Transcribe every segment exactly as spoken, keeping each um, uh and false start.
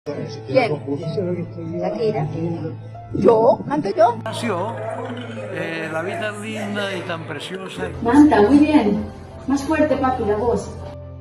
¿Quién? Shakira. ¿Yo? ¿Canto yo? Nació, eh, la vida tan linda y tan preciosa. Canta, muy bien. Más fuerte, papi, la voz.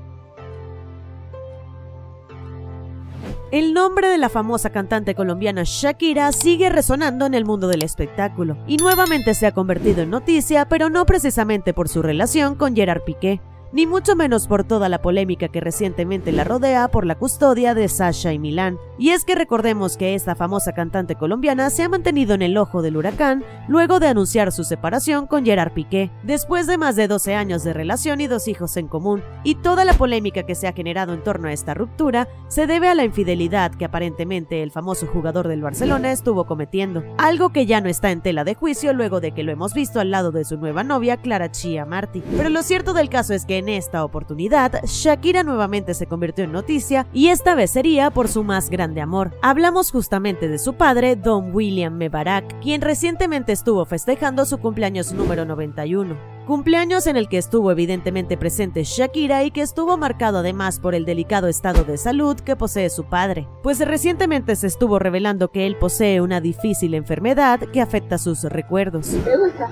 El nombre de la famosa cantante colombiana Shakira sigue resonando en el mundo del espectáculo y nuevamente se ha convertido en noticia, pero no precisamente por su relación con Gerard Piqué, ni mucho menos por toda la polémica que recientemente la rodea por la custodia de Sasha y Milán. Y es que recordemos que esta famosa cantante colombiana se ha mantenido en el ojo del huracán luego de anunciar su separación con Gerard Piqué, después de más de doce años de relación y dos hijos en común, y toda la polémica que se ha generado en torno a esta ruptura se debe a la infidelidad que aparentemente el famoso jugador del Barcelona estuvo cometiendo, algo que ya no está en tela de juicio luego de que lo hemos visto al lado de su nueva novia Clara Chia Marti. Pero lo cierto del caso es que en esta oportunidad, Shakira nuevamente se convirtió en noticia y esta vez sería por su más grande amor. Hablamos justamente de su padre, Don William Mebarak, quien recientemente estuvo festejando su cumpleaños número noventa y uno. Cumpleaños en el que estuvo evidentemente presente Shakira y que estuvo marcado además por el delicado estado de salud que posee su padre, pues recientemente se estuvo revelando que él posee una difícil enfermedad que afecta sus recuerdos. ¿Te gusta?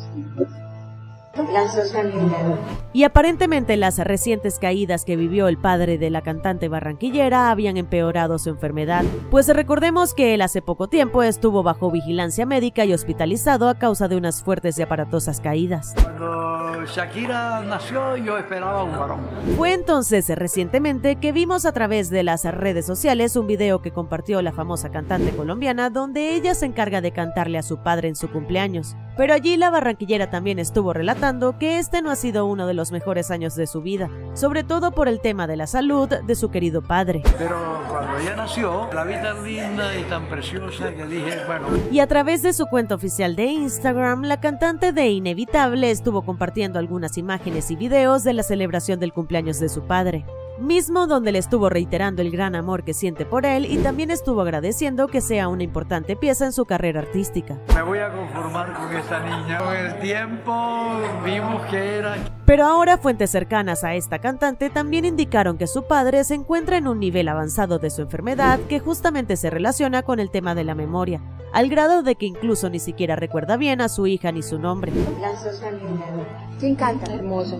La socialidad. Y aparentemente las recientes caídas que vivió el padre de la cantante barranquillera habían empeorado su enfermedad, pues recordemos que él hace poco tiempo estuvo bajo vigilancia médica y hospitalizado a causa de unas fuertes y aparatosas caídas. Cuando Shakira nació, yo esperaba un varón. Fue entonces recientemente que vimos a través de las redes sociales un video que compartió la famosa cantante colombiana donde ella se encarga de cantarle a su padre en su cumpleaños, pero allí la barranquillera también estuvo relatando que este no ha sido uno de los mejores años de su vida, sobre todo por el tema de la salud de su querido padre. Pero cuando ella nació, la vi tan linda y tan preciosa que dije, bueno. Y a través de su cuenta oficial de Instagram, la cantante de Inevitable estuvo compartiendo algunas imágenes y videos de la celebración del cumpleaños de su padre, mismo donde le estuvo reiterando el gran amor que siente por él y también estuvo agradeciendo que sea una importante pieza en su carrera artística. Me voy a conformar con esta niña. Con el tiempo vimos que era... Pero ahora fuentes cercanas a esta cantante también indicaron que su padre se encuentra en un nivel avanzado de su enfermedad que justamente se relaciona con el tema de la memoria, al grado de que incluso ni siquiera recuerda bien a su hija ni su nombre. La socialidad. ¿Quién canta? Hermoso.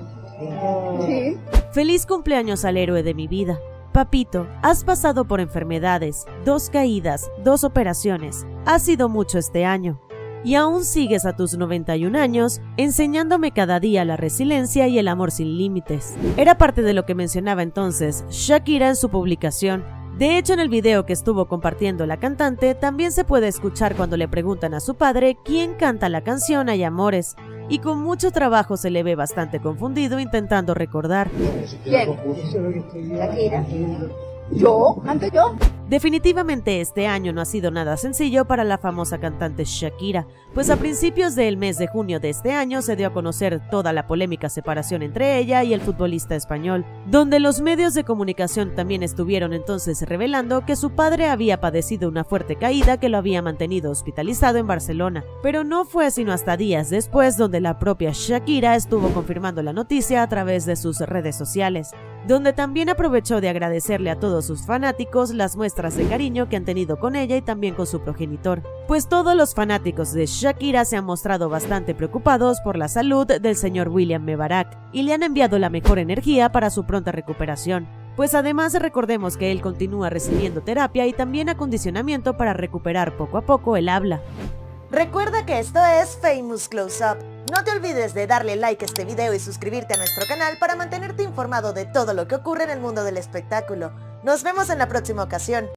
Sí. Feliz cumpleaños al héroe de mi vida. Papito, has pasado por enfermedades, dos caídas, dos operaciones. Ha sido mucho este año. Y aún sigues a tus noventa y un años enseñándome cada día la resiliencia y el amor sin límites. Era parte de lo que mencionaba entonces Shakira en su publicación. De hecho, en el video que estuvo compartiendo la cantante, también se puede escuchar cuando le preguntan a su padre quién canta la canción Hay Amores, y con mucho trabajo se le ve bastante confundido intentando recordar. ¿Quién? Shakira. ¿Yo? ¿Canto yo? Definitivamente este año no ha sido nada sencillo para la famosa cantante Shakira, pues a principios del mes de junio de este año se dio a conocer toda la polémica separación entre ella y el futbolista español, donde los medios de comunicación también estuvieron entonces revelando que su padre había padecido una fuerte caída que lo había mantenido hospitalizado en Barcelona, pero no fue sino hasta días después donde la propia Shakira estuvo confirmando la noticia a través de sus redes sociales, donde también aprovechó de agradecerle a todos sus fanáticos las muestras de cariño que han tenido con ella y también con su progenitor, pues todos los fanáticos de Shakira se han mostrado bastante preocupados por la salud del señor William Mebarak y le han enviado la mejor energía para su pronta recuperación, pues además recordemos que él continúa recibiendo terapia y también acondicionamiento para recuperar poco a poco el habla. Recuerda que esto es Famous Close Up. No te olvides de darle like a este video y suscribirte a nuestro canal para mantenerte informado de todo lo que ocurre en el mundo del espectáculo. Nos vemos en la próxima ocasión.